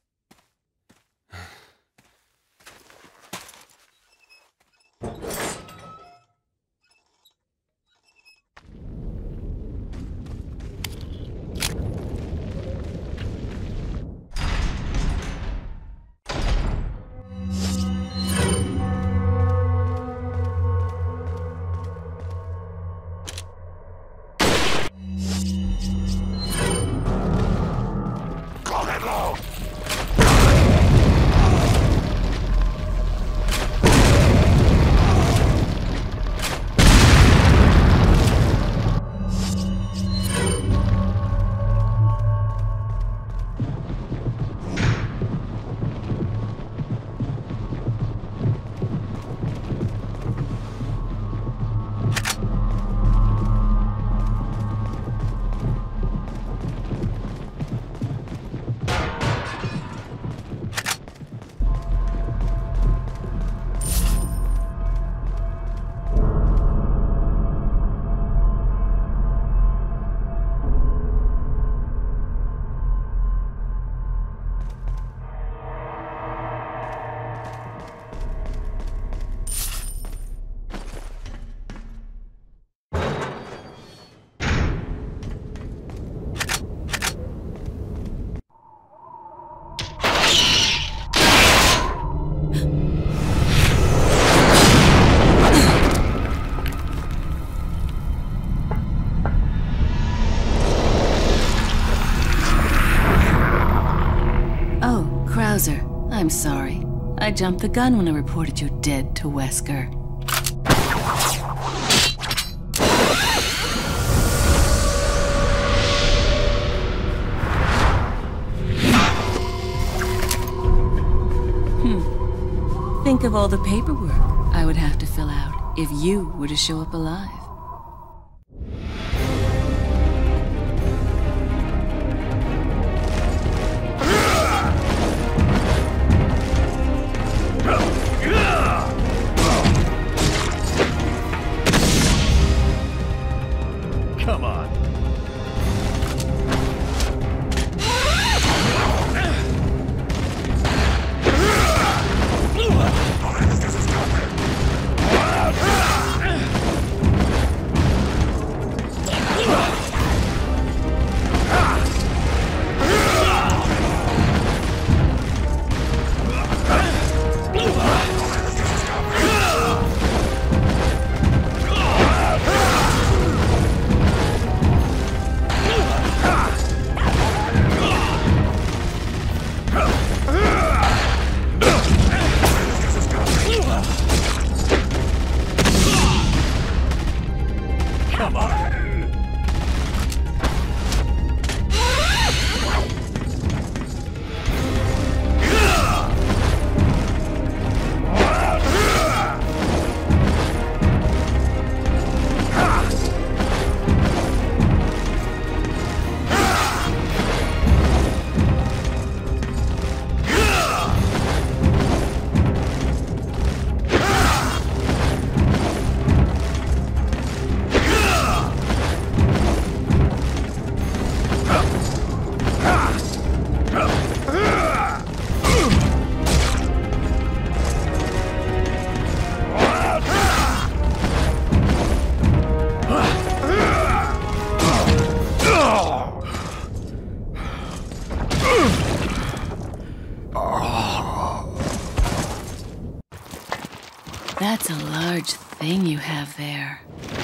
A: Krauser, I'm sorry. I jumped the gun when I reported you dead to Wesker. Think of all the paperwork I would have to fill out if you were to show up alive.
F: Come on.
A: thing you have there.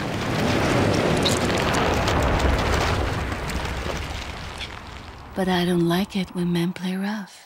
A: But I don't like it when men play rough.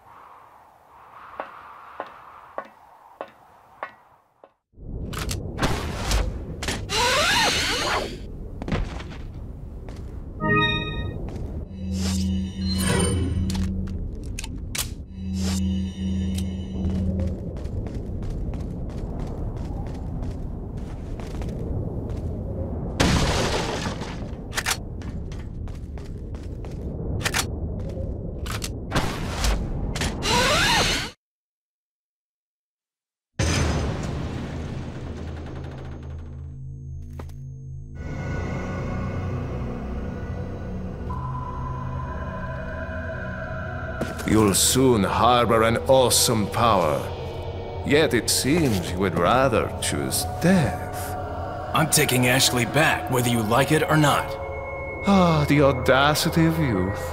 D: You'll soon harbor an awesome power. Yet it seems you would rather choose death.
E: I'm taking Ashley back, whether you like it or not.
D: Ah, the audacity of youth.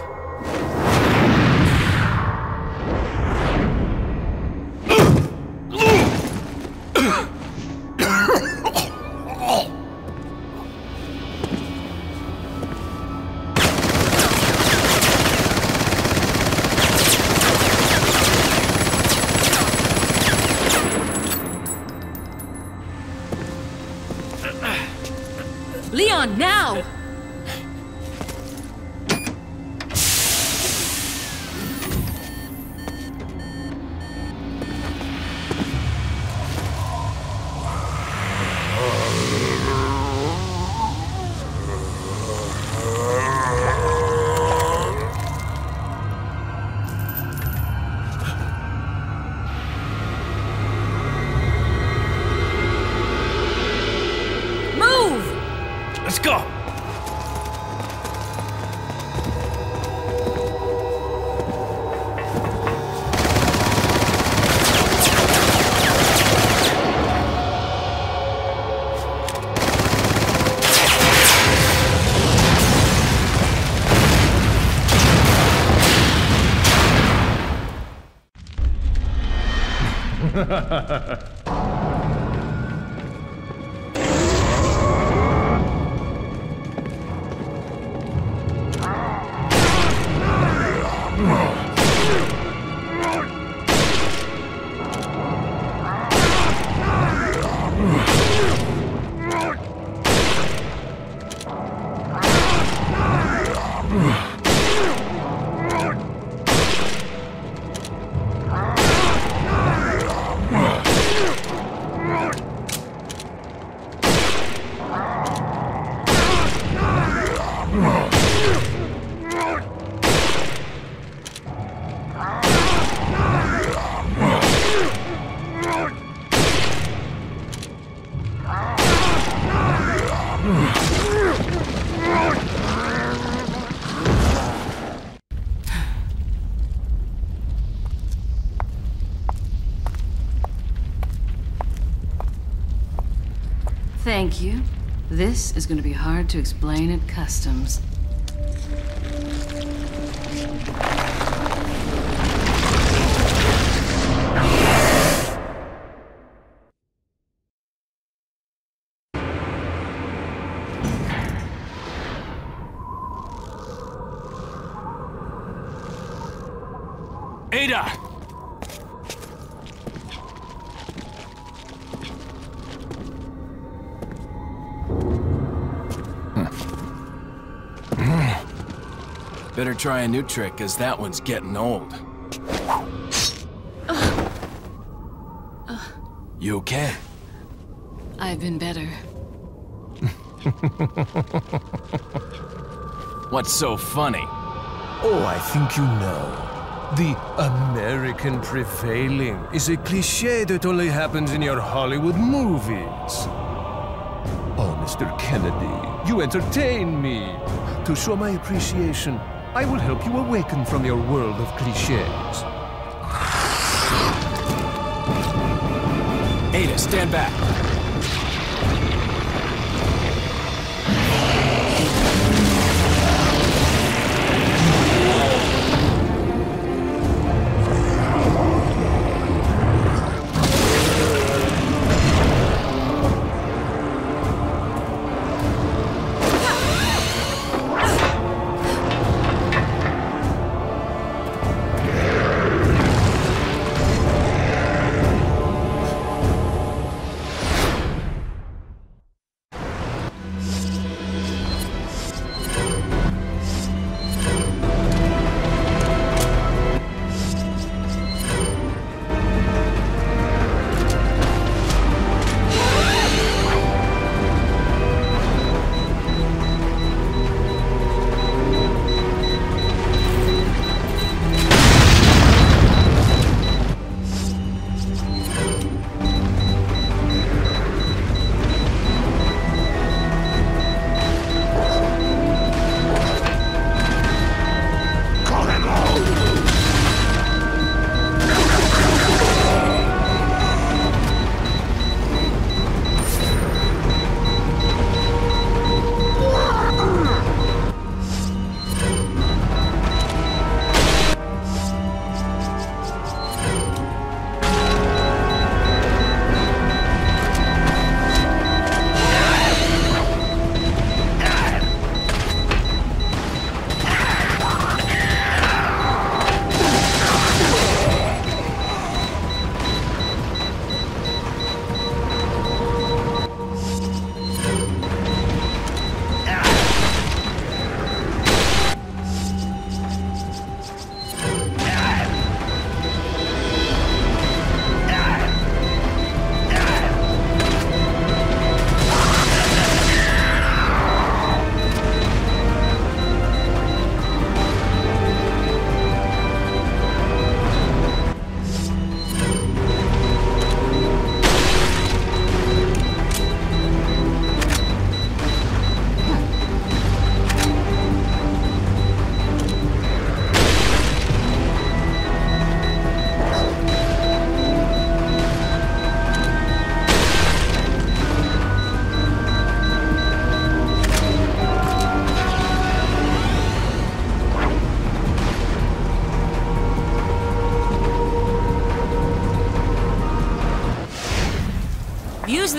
A: Leon, now!
B: Let's go!
A: Thank you. This is going to be hard to explain at customs.
B: Ada!
E: Better try a new trick, cause that one's getting old. You okay?
A: I've been better.
E: What's so funny?
D: Oh, I think you know. The American prevailing is a cliché that only happens in your Hollywood movies. Oh, Mr. Kennedy, you entertain me. To show my appreciation, I will help you awaken from your world of clichés.
E: Ada, stand back.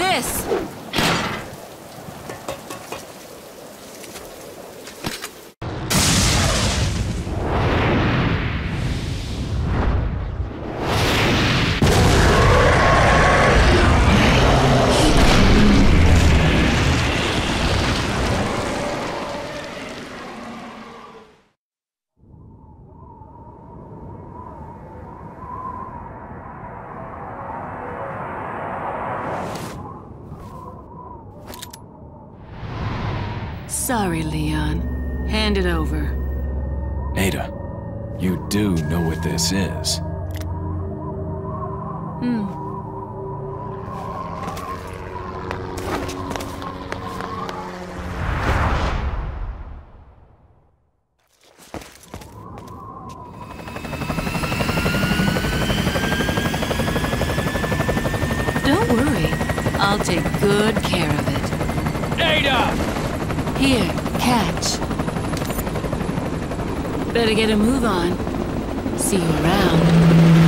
A: this! Sorry, Leon. Hand it over.
E: Ada, you do know what this is.
A: Don't worry. I'll take good care of it.
F: Ada!
A: Here, catch. Better get a move on. See you around.